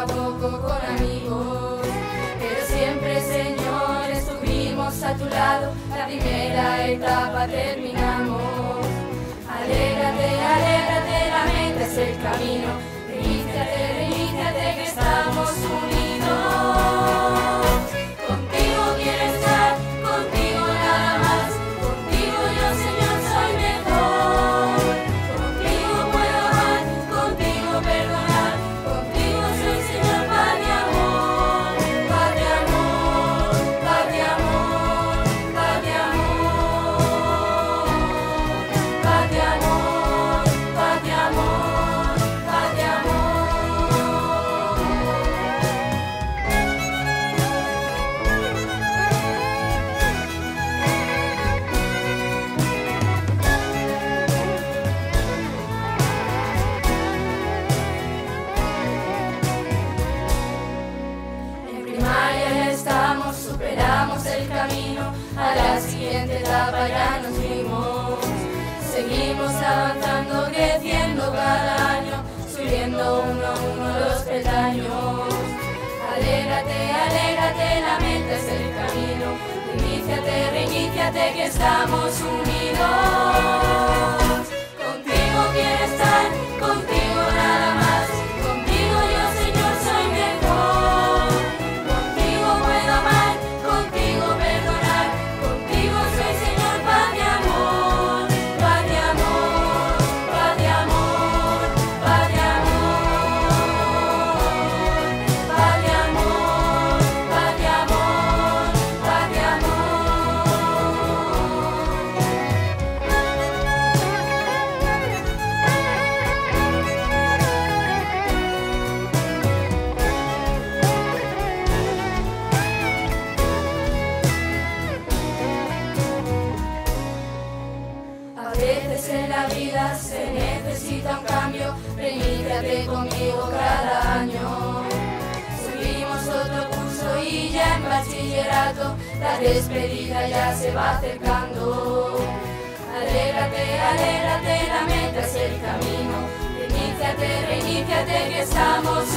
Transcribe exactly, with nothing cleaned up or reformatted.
a poco con amigos, pero siempre, Señor, estuvimos a tu lado, la primera etapa terminamos. Alégrate, alégrate, la meta es el camino, reiníciate, reiníciate que estamos unidos. Contigo quiero estar, contigo nada más, contigo yo, Señor, soy mejor. Contigo puedo amar, contigo perdonar, contigo soy, Señor, paz de amor, paz de amor, paz de amor, paz de amor, paz de amor, paz de amor, paz de amor. En primaria ya estamos, superamos el camino, a la siguiente etapa ya nos vimos. Seguimos avanzando, creciendo cada año, subiendo uno a uno los peldaños. Alégrate, alégrate, la meta es el camino, reiníciate, reiníciate que estamos unidos. Contigo quiero estar, contigo nada más, contigo yo, Señor, soy mejor. Contigo puedo amar, contigo perdonar, contigo soy, Señor, paz de amor, paz de amor, paz de amor, paz de amor, paz de amor, paz de amor, paz de amor. A veces en la vida se necesita un cambio, reiníciate conmigo cada año. Subimos otro curso y ya en bachillerato la despedida ya se va acercando. Alégrate, alégrate, la meta es el camino, reiníciate, reiníciate que estamos